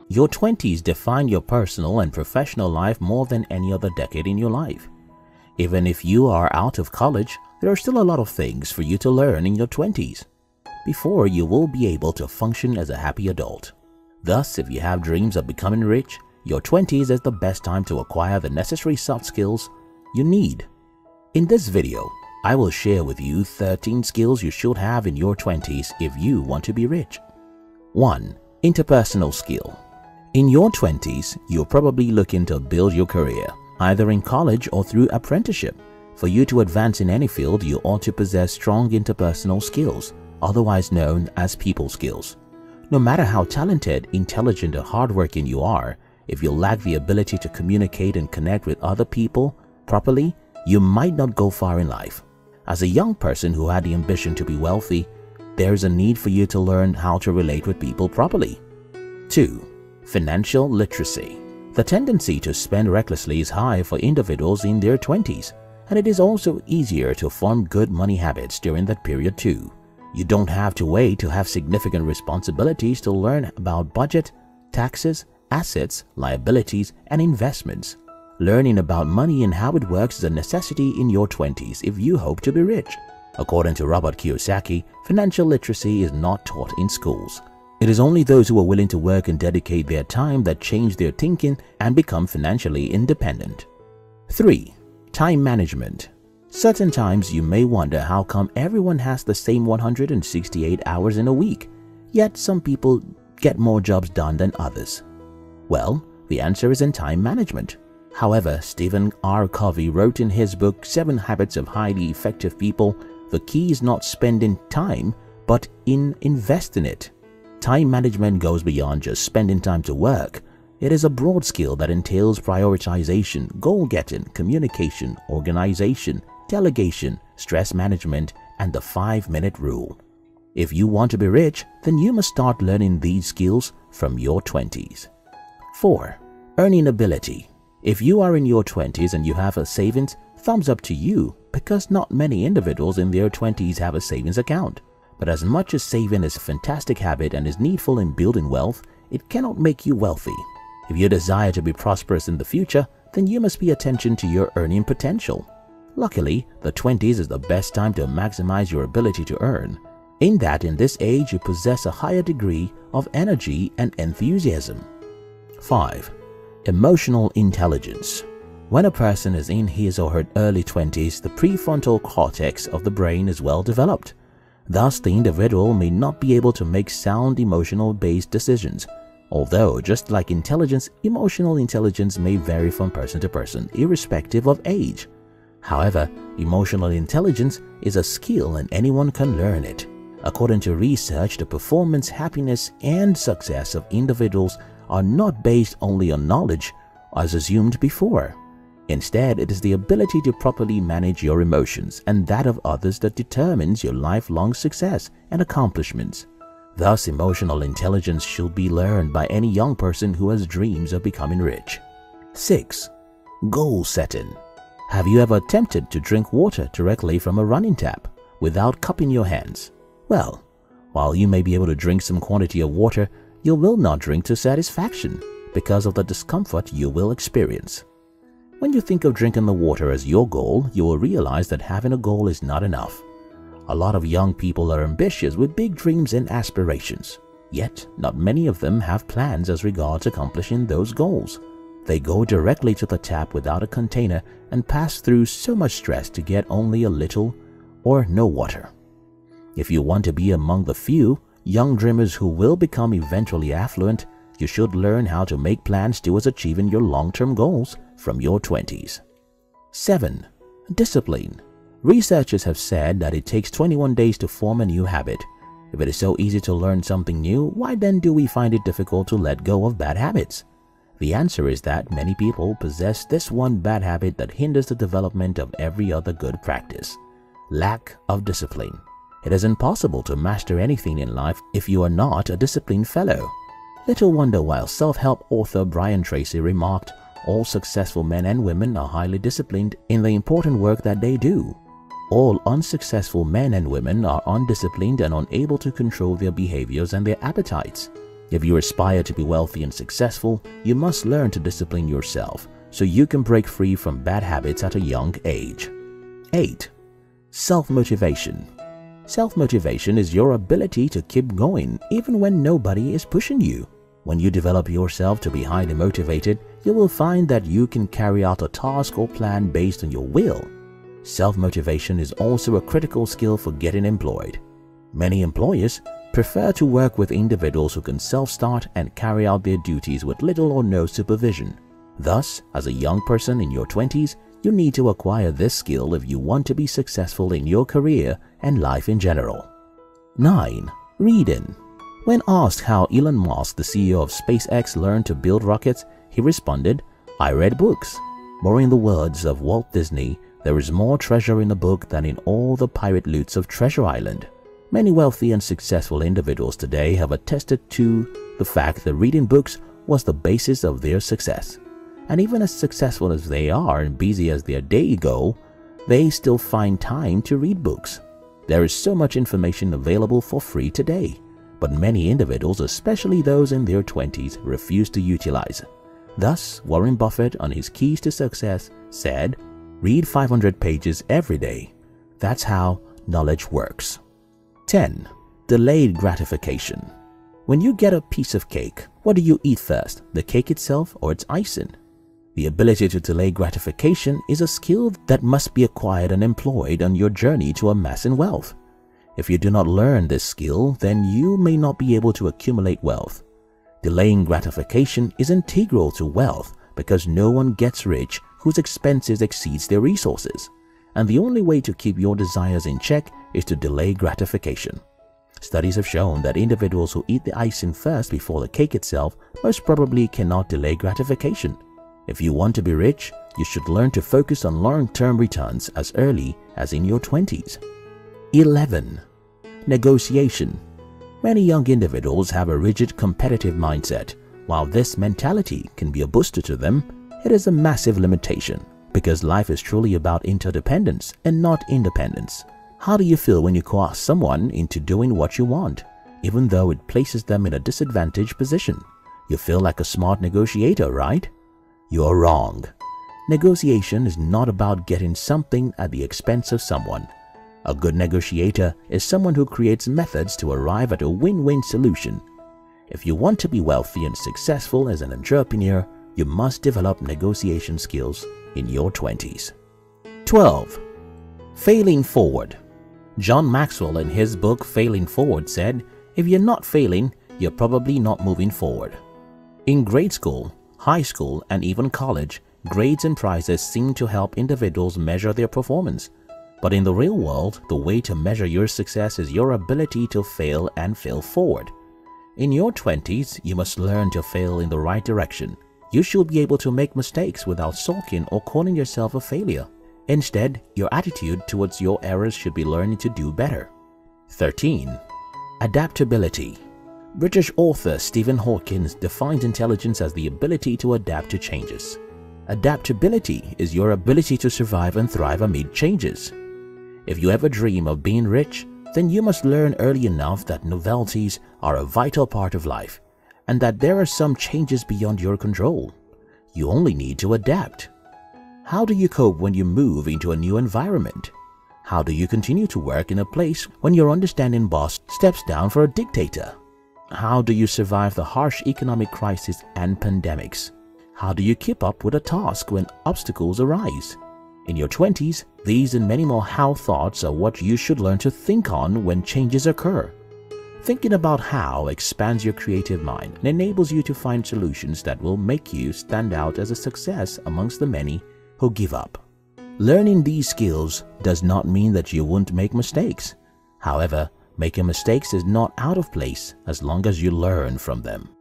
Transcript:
Your 20s define your personal and professional life more than any other decade in your life. Even if you are out of college, there are still a lot of things for you to learn in your 20s before you will be able to function as a happy adult. Thus, if you have dreams of becoming rich, your 20s is the best time to acquire the necessary soft skills you need. In this video, I will share with you 13 skills you should have in your 20s if you want to be rich. 1. Interpersonal skill. In your 20s, you're probably looking to build your career, either in college or through apprenticeship. For you to advance in any field, you ought to possess strong interpersonal skills, otherwise known as people skills. No matter how talented, intelligent, or hardworking you are, if you lack the ability to communicate and connect with other people properly, you might not go far in life. As a young person who had the ambition to be wealthy, there's a need for you to learn how to relate with people properly. 2. Financial literacy. The tendency to spend recklessly is high for individuals in their 20s, and it is also easier to form good money habits during that period too. You don't have to wait to have significant responsibilities to learn about budget, taxes, assets, liabilities, and investments. Learning about money and how it works is a necessity in your 20s if you hope to be rich. According to Robert Kiyosaki, financial literacy is not taught in schools. It is only those who are willing to work and dedicate their time that change their thinking and become financially independent. 3. Time management. Certain times you may wonder how come everyone has the same 168 hours in a week, yet some people get more jobs done than others. Well, the answer is in time management. However, Stephen R. Covey wrote in his book 7 Habits of Highly Effective People, the key is not spending time, but in investing it. Time management goes beyond just spending time to work. It is a broad skill that entails prioritization, goal-getting, communication, organization, delegation, stress management, and the 5-minute rule. If you want to be rich, then you must start learning these skills from your 20s. 4. Earning ability. If you are in your 20s and you have a savings, thumbs up to you, because not many individuals in their 20s have a savings account. But as much as saving is a fantastic habit and is needful in building wealth, it cannot make you wealthy. If you desire to be prosperous in the future, then you must pay attention to your earning potential. Luckily, the 20s is the best time to maximize your ability to earn, in that in this age you possess a higher degree of energy and enthusiasm. 5. Emotional intelligence. When a person is in his or her early 20s, the prefrontal cortex of the brain is well developed. Thus, the individual may not be able to make sound emotional-based decisions. Although, just like intelligence, emotional intelligence may vary from person to person, irrespective of age. However, emotional intelligence is a skill and anyone can learn it. According to research, the performance, happiness, and success of individuals are not based only on knowledge, as assumed before. Instead, it is the ability to properly manage your emotions and that of others that determines your lifelong success and accomplishments. Thus, emotional intelligence should be learned by any young person who has dreams of becoming rich. 6. Goal setting. Have you ever attempted to drink water directly from a running tap without cupping your hands? Well, while you may be able to drink some quantity of water, you will not drink to satisfaction because of the discomfort you will experience. When you think of drinking the water as your goal, you will realize that having a goal is not enough. A lot of young people are ambitious with big dreams and aspirations, yet not many of them have plans as regards accomplishing those goals. They go directly to the tap without a container and pass through so much stress to get only a little or no water. If you want to be among the few young dreamers who will become eventually affluent, you should learn how to make plans towards achieving your long-term goals from your 20s. 7. Discipline. Researchers have said that it takes 21 days to form a new habit. If it is so easy to learn something new, why then do we find it difficult to let go of bad habits? The answer is that many people possess this one bad habit that hinders the development of every other good practice: lack of discipline. It is impossible to master anything in life if you are not a disciplined fellow. Little wonder why self-help author Brian Tracy remarked, "All successful men and women are highly disciplined in the important work that they do. All unsuccessful men and women are undisciplined and unable to control their behaviors and their appetites." If you aspire to be wealthy and successful, you must learn to discipline yourself so you can break free from bad habits at a young age. 8. Self-motivation. Self-motivation is your ability to keep going even when nobody is pushing you. When you develop yourself to be highly motivated, you will find that you can carry out a task or plan based on your will. Self-motivation is also a critical skill for getting employed. Many employers prefer to work with individuals who can self-start and carry out their duties with little or no supervision. Thus, as a young person in your 20s, you need to acquire this skill if you want to be successful in your career and life in general. 9. Reading. When asked how Elon Musk, the CEO of SpaceX, learned to build rockets, he responded, "I read books." Or in the words of Walt Disney, "There is more treasure in a book than in all the pirate loots of Treasure Island." Many wealthy and successful individuals today have attested to the fact that reading books was the basis of their success. And even as successful as they are and busy as their day go, they still find time to read books. There is so much information available for free today, but many individuals, especially those in their 20s, refuse to utilize it. Thus, Warren Buffett, on his Keys to Success, said, "Read 500 pages every day. That's how knowledge works." 10. Delayed gratification. When you get a piece of cake, what do you eat first, the cake itself or its icing? The ability to delay gratification is a skill that must be acquired and employed on your journey to amassing wealth. If you do not learn this skill, then you may not be able to accumulate wealth. Delaying gratification is integral to wealth because no one gets rich whose expenses exceeds their resources. And the only way to keep your desires in check is to delay gratification. Studies have shown that individuals who eat the icing first before the cake itself most probably cannot delay gratification. If you want to be rich, you should learn to focus on long-term returns as early as in your 20s. 11. Negotiation. Many young individuals have a rigid competitive mindset. While this mentality can be a booster to them, it is a massive limitation because life is truly about interdependence and not independence. How do you feel when you coerce someone into doing what you want, even though it places them in a disadvantaged position? You feel like a smart negotiator, right? You are wrong. Negotiation is not about getting something at the expense of someone. A good negotiator is someone who creates methods to arrive at a win-win solution. If you want to be wealthy and successful as an entrepreneur, you must develop negotiation skills in your 20s. 12. Failing forward. John Maxwell, in his book Failing Forward, said, "If you're not failing, you're probably not moving forward." In grade school, high school, and even college, grades and prizes seem to help individuals measure their performance. But in the real world, the way to measure your success is your ability to fail and fail forward. In your 20s, you must learn to fail in the right direction. You should be able to make mistakes without sulking or calling yourself a failure. Instead, your attitude towards your errors should be learning to do better. 13. Adaptability. British author Stephen Hawking defines intelligence as the ability to adapt to changes. Adaptability is your ability to survive and thrive amid changes. If you ever dream of being rich, then you must learn early enough that novelties are a vital part of life and that there are some changes beyond your control. You only need to adapt. How do you cope when you move into a new environment? How do you continue to work in a place when your understanding boss steps down for a dictator? How do you survive the harsh economic crisis and pandemics? How do you keep up with a task when obstacles arise? In your 20s, these and many more how thoughts are what you should learn to think on when changes occur. Thinking about how expands your creative mind and enables you to find solutions that will make you stand out as a success amongst the many who give up. Learning these skills does not mean that you won't make mistakes. However, making mistakes is not out of place as long as you learn from them.